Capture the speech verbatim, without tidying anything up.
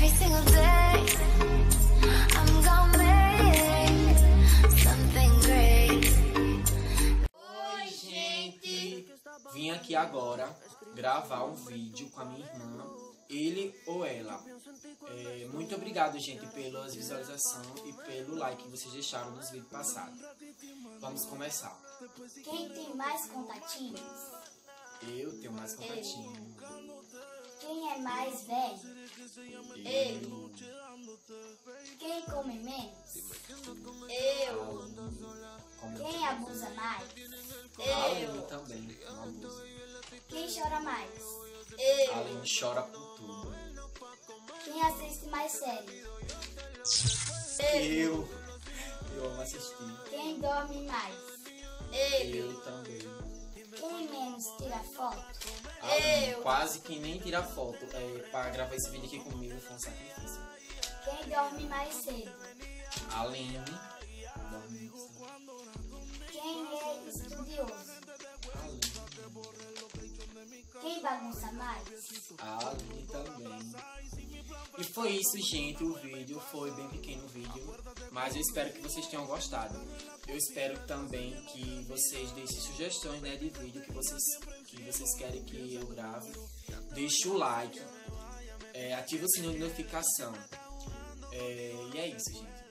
every single day I'm gonna make something great. Oi, gente! Vim aqui agora gravar um vídeo com a minha irmã, ele ou ela. É, muito obrigado, gente, pelas visualizações e pelo like que vocês deixaram nos vídeos passados. Vamos começar. Quem tem mais contatinhos? Eu tenho mais contatinho. Quem é mais velho? Eu. Quem come menos? Eu. Quem abusa mais? Eu também não abuso. Quem chora mais? A Aline chora por tudo. Quem assiste mais série? Eu. Eu amo assistir. Quem dorme mais? Eu também. Quem menos tira foto? Aline, quase que nem tira foto. É, para gravar esse vídeo aqui comigo foi um sacrifício. Quem dorme mais cedo? A Aline dorme muito cedo. Quem é estudioso? A Aline. Quem bagunça mais? A Aline também. E foi isso, gente. O vídeo foi bem pequeno o vídeo, mas eu espero que vocês tenham gostado. Eu espero também que vocês deixem sugestões, né, de vídeo que vocês, que vocês querem que eu grave. Deixe o like, é, ative o sininho de notificação. É, e é isso, gente.